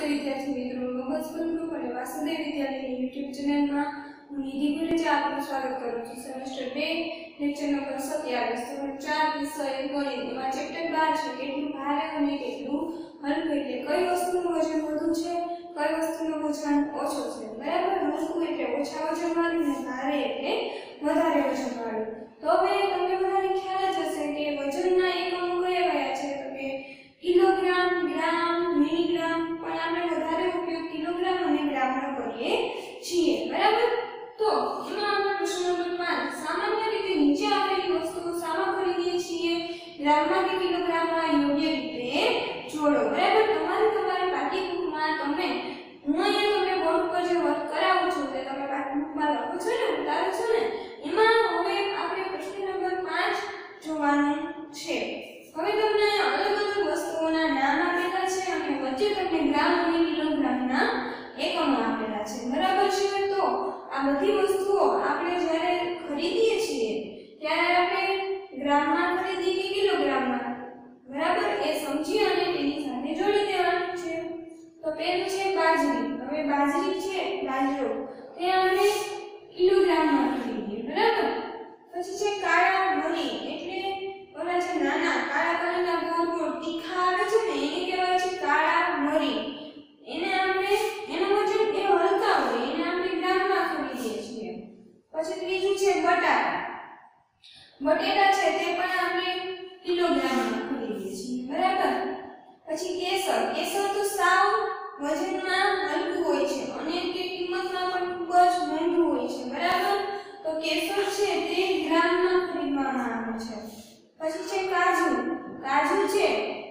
વિદ્યાર્થી મિત્રો, મગજ ગ્રુપ અને વાસુદેવ વિદ્યાલયની YouTube ચેનલમાં હું નિધિ ગુરેજા આપનું સ્વાગત કરું છું। સેમેસ્ટર 2 લેક્ચર નંબર 27 ધોરણ 4 વિષય ગણિત એમાં ચેપ્ટર 12 છે કેટલું ભારે અને કેટલું હલકું એટલે કઈ વસ્તુનું વજન વધુ છે કઈ વસ્તુનું વજન ઓછું છે બરાબર। હલકું એટલે ઓછા વજનવાળું અને ભારે એટલે વધારે વજનવાળું। તો હવે તમને બધાને ખ્યાલ જ હશે કે વજનના એકમો કયા છે તો કે કિલોગ્રામ, ગ્રામ, મિલીગ્રામ, પણ આપણે વધારે ઉપયોગ કિલોગ્રામ અને ગ્રામનો કરીએ છીએ બરાબર। તો એમાં આપણે પ્રશ્ન નંબર 5 સામાન્ય રીતે નીચે આપેલી વસ્તુઓ શામાં ખરીદીએ છીએ ગ્રામમાં કે કિલોગ્રામમાં યોગ્ય રીતે જોડો બરાબર। તમારી પાઠ્યપુસ્તકમાં તમે હું અહીંયા તમને બોર્ડ પર જે વર્ક કરાવું છું તે તમે પાઠ્યપુસ્તકમાં લખો છો ને ઉતારો છો ને એમાં હવે આપણે પ્રશ્ન નંબર 5 જોવાનું છે। હવે તમને અલગ અલગ વસ્તુઓના નામ આપેલા છે અને વચ્ચે તમને ગ્રામ અને કિલોગ્રામના એકમો આપેલા છે બરાબર છે। તો આ બધી વસ્તુઓ આપણે જ્યારે ખરીદીએ છીએ ત્યારે આપણે ગ્રામમાં ખરીદી કે કિલોગ્રામમાં બરાબર એ સમજી અને તેની સાથે જોડી દેવાનું છે। તો પહેલું છે બાજરી। હવે બાજરી છે બાજરો તે આપણે કિલોગ્રામમાં ખરીદીએ બરાબર। પછી છે કાળા મરી એટલે ઓલા જે નાના કાળા કલરના ગોળ ગોળ તીખા આવે છે ને એને કહેવાય છે કાળા મરી। એને આપણે એનું વજન એ હલકા હોય એને આપણે ગ્રામમાં ખરીદીએ છીએ। પછી ત્રીજું છે બટાકા। બટેટા છે તે પણ આપણે કિલોગ્રામમાં ખરીદીએ છીએ બરાબર। પછી કેસર। કેસર તો સાવ વજનમાં હલકું હોય છે અને તે કિંમતમાં પણ ખૂબ જ મોંઘું હોય છે બરાબર। તો કેસર છે તે ગ્રામમાં ખરીદવામાં આવે છે। પછી છે કાજુ। કાજુ છે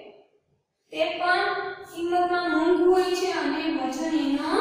તે પણ કિંમતમાં મોંઘું હોય છે અને વજન એનો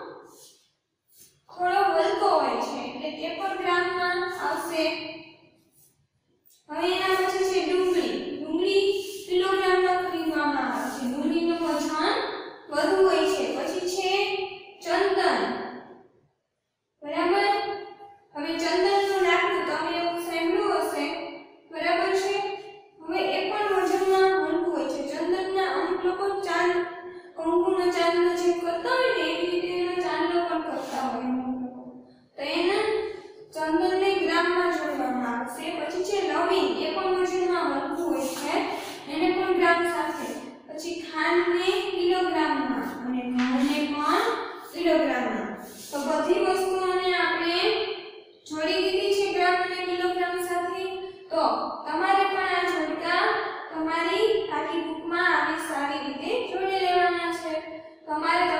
થોડો હલકો હોય છે એટલે તે પણ ગ્રામમાં આવશે। હવે એના પછી છે ડુંગળી। ડુંગળી કિલોગ્રામમાં ખરીદવામાં આવે છે ડુંગળીનું વજન વધુ હોય છે। પછી છે ચંદન બરાબર। હવે ચંદનનું લાકડું તમે એવું સાંભળ્યું હશે બરાબર છે। હવે એ પણ વજનમાં હલકું હોય છે। ચંદનના અમુક લોકો કંકુનો ચાંદલો જે કરતા હોય ને એવી રીતે એનો ચાંદલો પણ કરતા હોય અમુક લોકો તો એના ચંદનને ગ્રામમાં જોડવામાં આવશે। પછી છે લવિંગ એ પણ વજનમાં હલકું હોય છે એને પણ ગ્રામ સાથે। પછી ખાંડને કિલોગ્રામમાં અને ઘઉંને પણ કિલોગ્રામમાં। તો બધી વસ્તુઓને આપણે જોડી દીધી છે ગ્રામ અને કિલોગ્રામ સાથે। તો તમારે પણ આ જોડકા તમારી પાઠ્યપુસ્તકમાં આવી સારી રીતે જોડી લેવાના છે। તમારે